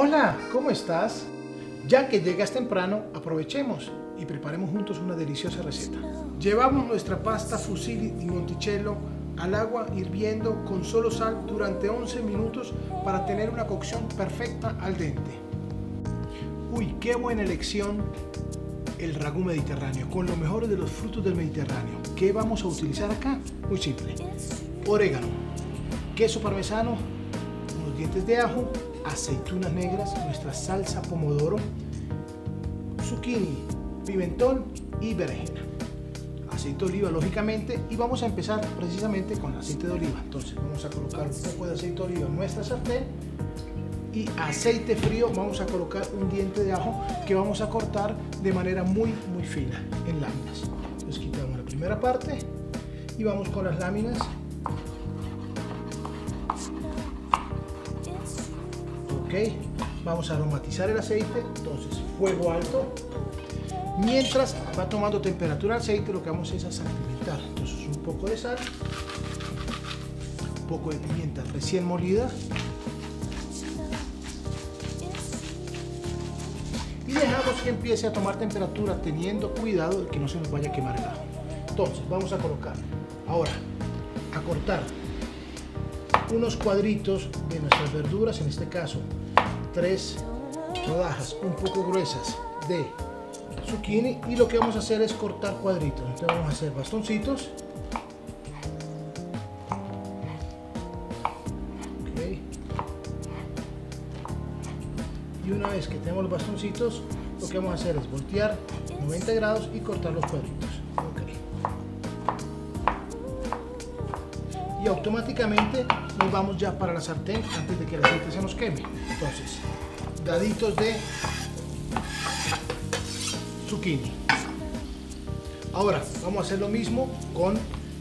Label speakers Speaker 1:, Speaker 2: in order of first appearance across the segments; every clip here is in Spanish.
Speaker 1: Hola, ¿cómo estás? Ya que llegas temprano, aprovechemos y preparemos juntos una deliciosa receta. Llevamos nuestra pasta fusilli di Monticello al agua hirviendo con solo sal durante 11 minutos para tener una cocción perfecta al dente. Uy, qué buena elección el ragú mediterráneo, con lo mejor de los frutos del Mediterráneo. ¿Qué vamos a utilizar acá? Muy simple. Orégano, queso parmesano, unos dientes de ajo, aceitunas negras, nuestra salsa pomodoro, zucchini, pimentón y berenjena. Aceite de oliva, lógicamente, y vamos a empezar precisamente con aceite de oliva. Entonces vamos a colocar un poco de aceite de oliva en nuestra sartén y aceite frío. Vamos a colocar un diente de ajo que vamos a cortar de manera muy fina en láminas. Entonces quitamos la primera parte y vamos con las láminas. Vamos a aromatizar el aceite, entonces fuego alto. Mientras va tomando temperatura el aceite, lo que vamos es a salpimentar. Entonces un poco de sal, un poco de pimienta recién molida y dejamos que empiece a tomar temperatura, teniendo cuidado de que no se nos vaya a quemar el ajo. Entonces vamos a colocar ahora a cortar unos cuadritos de nuestras verduras, en este caso 3 rodajas un poco gruesas de zucchini, y lo que vamos a hacer es cortar cuadritos. Entonces vamos a hacer bastoncitos. Y una vez que tenemos los bastoncitos, lo que vamos a hacer es voltear 90 grados y cortar los cuadritos. Y automáticamente nos vamos ya para la sartén antes de que el aceite se nos queme. Entonces, daditos de zucchini. Ahora vamos a hacer lo mismo con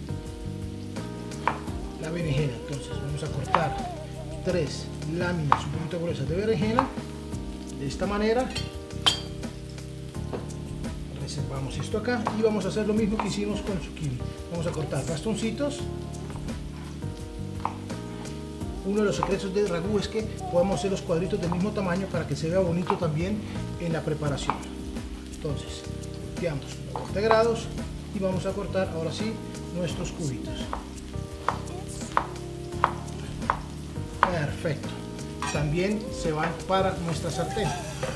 Speaker 1: la berenjena. Entonces vamos a cortar 3 láminas un poquito gruesas de berenjena de esta manera. Reservamos esto acá y vamos a hacer lo mismo que hicimos con zucchini. Vamos a cortar bastoncitos. Uno de los secretos del ragú es que podemos hacer los cuadritos del mismo tamaño para que se vea bonito también en la preparación. Entonces, volteamos 90 grados y vamos a cortar ahora sí nuestros cubitos. Perfecto. También se van para nuestra sartén.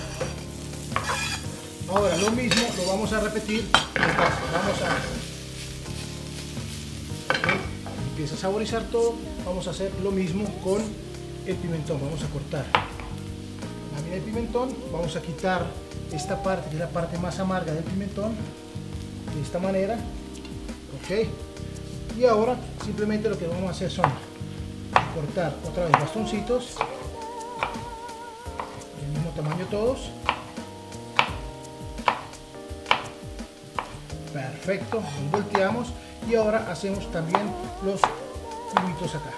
Speaker 1: Ahora lo mismo lo vamos a repetir. Vamos a empieza a saborizar todo. Vamos a hacer lo mismo con el pimentón. Vamos a cortar la lámina de pimentón, vamos a quitar esta parte que es la parte más amarga del pimentón de esta manera. Y ahora simplemente lo que vamos a hacer son cortar otra vez bastoncitos del mismo tamaño todos. Perfecto, los volteamos y ahora hacemos también los cubitos acá.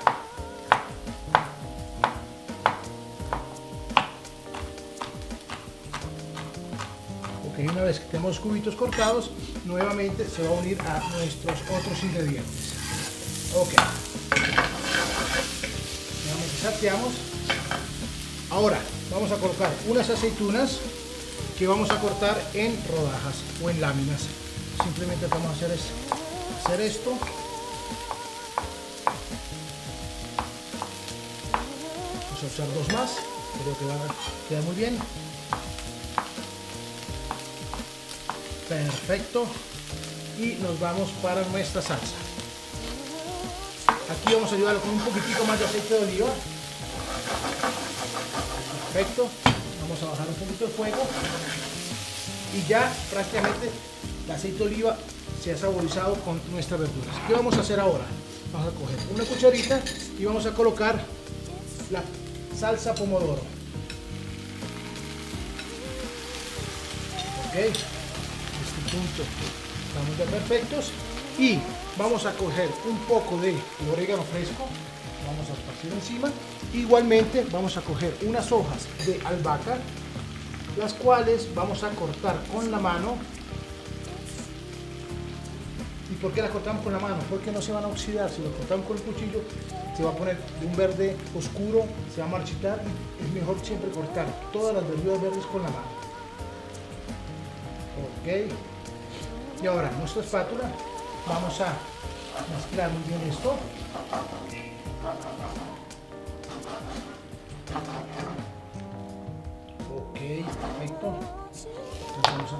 Speaker 1: Una vez que tenemos los cubitos cortados, nuevamente se va a unir a nuestros otros ingredientes. Nuevamente salteamos. Ahora vamos a colocar unas aceitunas que vamos a cortar en rodajas o en láminas. Simplemente lo que vamos a hacer es hacer esto. Vamos a usar 2 más, creo que va a quedar muy bien. Perfecto, y nos vamos para nuestra salsa. Aquí vamos a ayudarlo con un poquitico más de aceite de oliva. Perfecto, vamos a bajar un poquito el fuego y ya prácticamente el aceite de oliva se ha saborizado con nuestras verduras. ¿Qué vamos a hacer ahora? Vamos a coger una cucharita y vamos a colocar la salsa pomodoro. Punto. Estamos ya perfectos y vamos a coger un poco de orégano fresco, vamos a esparcir encima. Igualmente vamos a coger unas hojas de albahaca, las cuales vamos a cortar con la mano y por qué la cortamos con la mano? Porque no se van a oxidar. Si lo cortamos con el cuchillo, se va a poner de un verde oscuro, se va a marchitar. Y es mejor siempre cortar todas las verduras verdes con la mano. Ok. Y ahora, nuestra espátula, vamos a mezclar muy bien esto. Ok, perfecto. Entonces vamos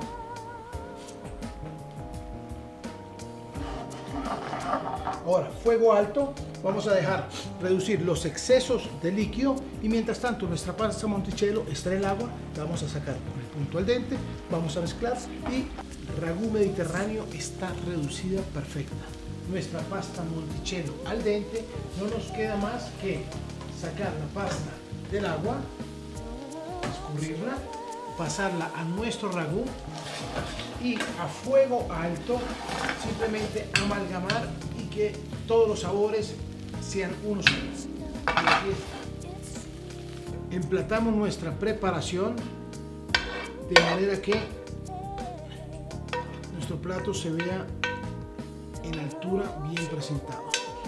Speaker 1: Ahora, fuego alto, vamos a dejar reducir los excesos de líquido y mientras tanto nuestra pasta Monticello está en el agua, la vamos a sacar con el punto al dente, vamos a mezclar y ragú mediterráneo está reducida perfecta. Nuestra pasta Monticello al dente, no nos queda más que sacar la pasta del agua, escurrirla, pasarla a nuestro ragú y a fuego alto simplemente amalgamar y que todos los sabores sean unos solos. Y aquí está. Emplatamos nuestra preparación de manera que nuestro plato se vea en altura, bien presentado.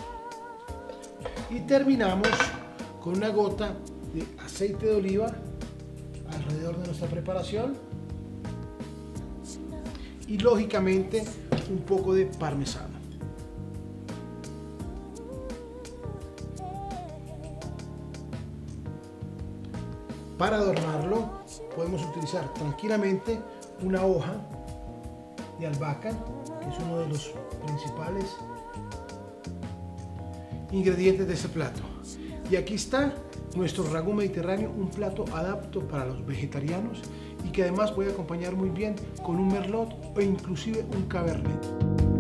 Speaker 1: Y terminamos con una gota de aceite de oliva alrededor de nuestra preparación y lógicamente un poco de parmesano. Para adornarlo podemos utilizar tranquilamente una hoja de albahaca, que es uno de los principales ingredientes de este plato. Y aquí está nuestro ragú mediterráneo, un plato adapto para los vegetarianos y que además puede acompañar muy bien con un merlot o inclusive un cabernet.